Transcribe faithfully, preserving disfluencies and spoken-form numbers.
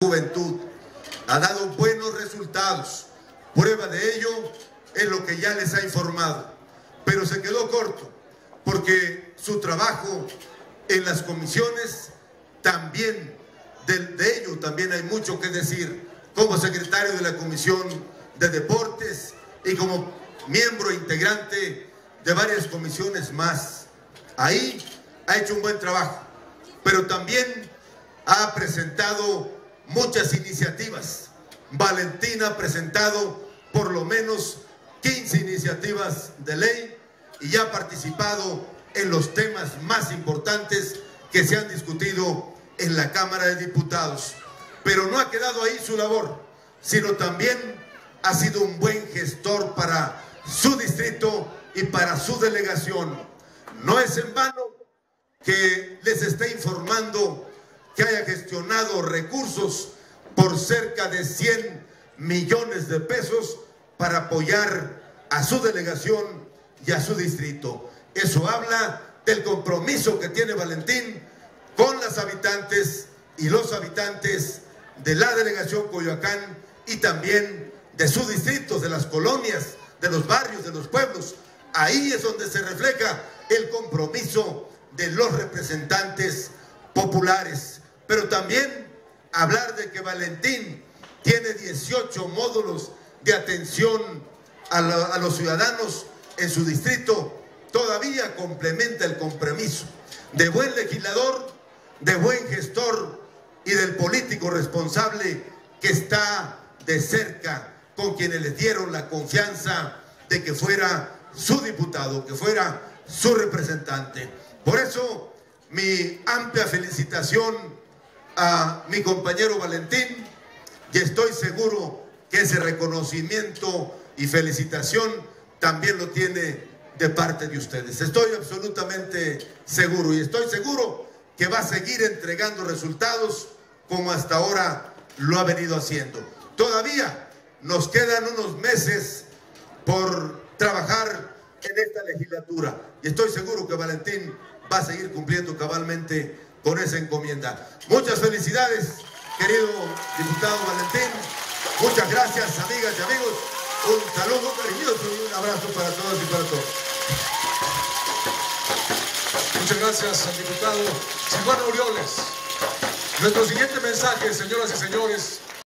juventud. Ha dado buenos resultados. Prueba de ello es lo que ya les ha informado. Pero se quedó corto, porque su trabajo en las comisiones también, de, de ello también hay mucho que decir, como secretario de la Comisión de Deportes y como miembro integrante de varias comisiones más. Ahí ha hecho un buen trabajo, pero también ha presentado muchas iniciativas. Valentín ha presentado por lo menos quince iniciativas de ley y ha participado en los temas más importantes que se han discutido en la Cámara de Diputados. Pero no ha quedado ahí su labor, sino también ha sido un buen gestor para su distrito y para su delegación. No es en vano que les esté informando que haya gestionado recursos por cerca de cien millones de pesos para apoyar a su delegación y a su distrito. Eso habla del compromiso que tiene Valentín con las habitantes y los habitantes de la delegación Coyoacán y también de sus distritos, de las colonias, de los barrios, de los pueblos. Ahí es donde se refleja el compromiso de los representantes populares. Pero también hablar de que Valentín tiene dieciocho módulos de atención a, la, a los ciudadanos en su distrito, todavía complementa el compromiso de buen legislador, de buen gestor y del político responsable que está de cerca con quienes les dieron la confianza de que fuera su diputado, que fuera su representante. Por eso, mi amplia felicitación a mi compañero Valentín, y estoy seguro que ese reconocimiento y felicitación también lo tiene de parte de ustedes. Estoy absolutamente seguro, y estoy seguro que va a seguir entregando resultados como hasta ahora lo ha venido haciendo. Todavía nos quedan unos meses por trabajar en esta legislatura, y estoy seguro que Valentín va a seguir cumpliendo cabalmente con esa encomienda. Muchas felicidades, querido diputado Valentín. Muchas gracias, amigas y amigos. Un saludo cariñoso y un abrazo para todos y para todos. Muchas gracias al diputado Silvano Aureoles. Nuestro siguiente mensaje, señoras y señores,